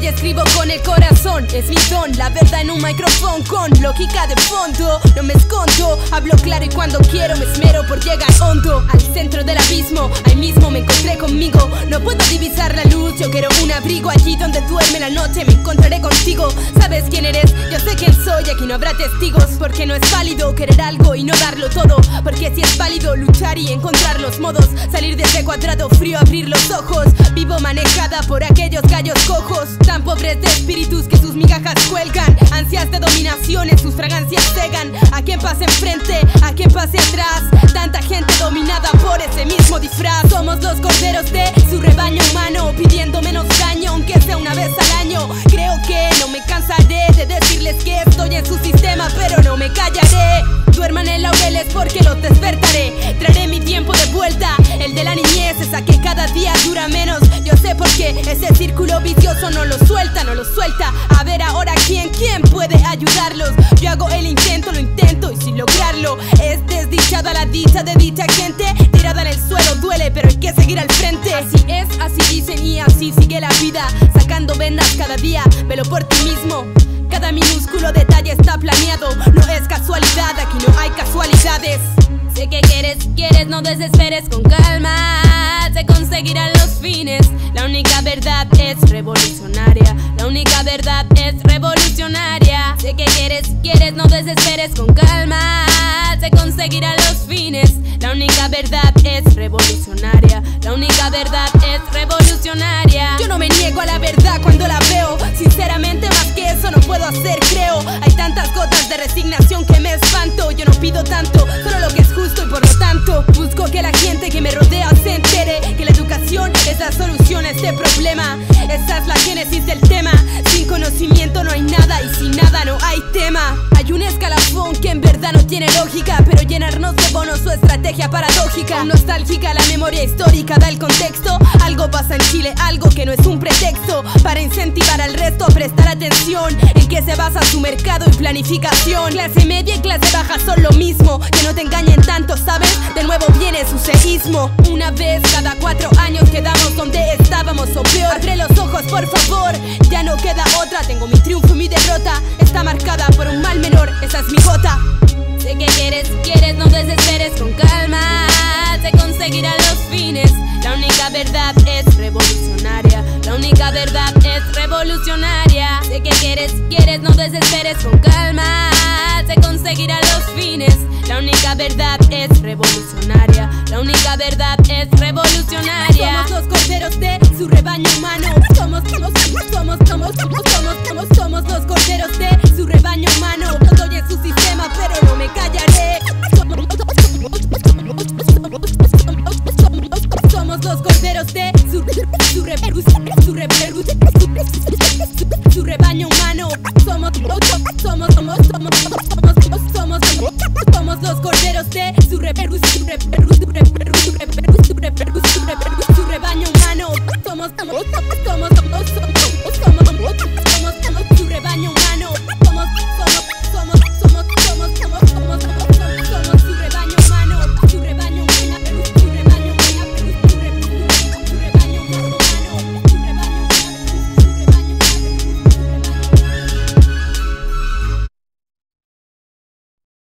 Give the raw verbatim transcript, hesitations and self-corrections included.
y escribo con el corazón. Es mi don, la verdad en un micrófono con lógica de fondo. No me escondo, hablo claro y cuando quiero me esmero por llegar hondo al centro del abismo. Ahí mismo me encontré conmigo. No puedo divisar la luz, yo quiero un abrigo. Allí donde duerme la noche me encontraré contigo. ¿Sabes quién eres? Yo sé quién soy, aquí no habrá testigos. Porque no es válido querer algo y no darlo todo. Porque si es válido luchar y encontrar los modos. Salir de ese cuadrado frío, abrir los ojos. Vivo manejada por aquellos gallos cojos, tan pobres de espíritus que sus migajas cuelgan. Ansias de dominación en sus fragancias cegan. A quien pase enfrente, a quien pase atrás. Tanta gente dominada por ese mismo disfraz. Somos los corderos de su rebaño humano, pidiendo menos daño aunque sea una vez al año. Creo que no me cansaré de decirles que estoy en su sistema, pero no me callaré. Duerman en laureles porque los despertaré. Traeré mi tiempo de vuelta, el de la niñez, esa que cada día dura menos. Yo sé por qué ese círculo vicioso no lo suelta, no lo suelta. A ver ahora quién, quién puede ayudarlos. Yo hago el intento, lo intento y sin lograrlo. Es desdichada la dicha de dicha gente. Tirada en el suelo duele, pero hay que seguir al frente. Así es, así dicen y así sigue la vida. Sacando vendas cada día, velo por ti mismo. Cada minúsculo detalle está planeado. No es casualidad, aquí no hay casualidades. Sé que quieres, quieres, no desesperes, con calma se conseguirán los fines. La única verdad es revolucionaria. La única verdad es revolucionaria. Sé que quieres, quieres, no desesperes, con calma se conseguirán los fines. La única verdad es revolucionaria. La única verdad es revolucionaria. Yo no me niego a la verdad cuando la veo. Sinceramente más que eso no puedo hacer, creo. Hay tantas gotas de resignación que me espanto. Yo no pido tanto, solo lo que es justo y por lo tanto busco que la gente que me rodea se entere que la educación es la solución a este problema. Esa es la génesis del tema. Sin conocimiento no hay nada y sin nada no hay tema. Hay un escalafón que en verdad no tiene lógica, pero llenarnos de bonos su estrategia paradójica. Nostálgica la memoria histórica da el contexto. Algo pasa en Chile, algo que no es un pretexto para incentivar al resto a prestar atención. En que se basa su mercado y planificación. Clase media y clase baja son lo mismo. Que no te engañen tanto, ¿sabes? De nuevo viene su seísmo. Una vez cada cuatro años quedamos donde estábamos o peor. Abre los ojos por favor, ya no queda otra. Tengo mi triunfo y mi derrota. Está marcada por un mal menor, esa es mi gota. Sé que quieres, quieres, no desesperes, con calma se conseguirán los fines. La única verdad es revolucionaria. La única verdad es revolucionaria. Sé que quieres, quieres, no desesperes, con calma se conseguirán los fines. La única verdad es revolucionaria. La única verdad es revolucionaria. Somos los corderos de su rebaño humano. Somos, somos, somos, somos, somos, somos, somos, somos los corderos de su rebaño humano. No estoy en su sistema, pero no me callaré. Somos los corderos de su su re, su re, su rebaño humano. Somos, somos, somos, somos, somos, somos, somos, somos los corderos de su re, su re, su rebaño humano. Somos, somos, somos, somos, somos, somos, somos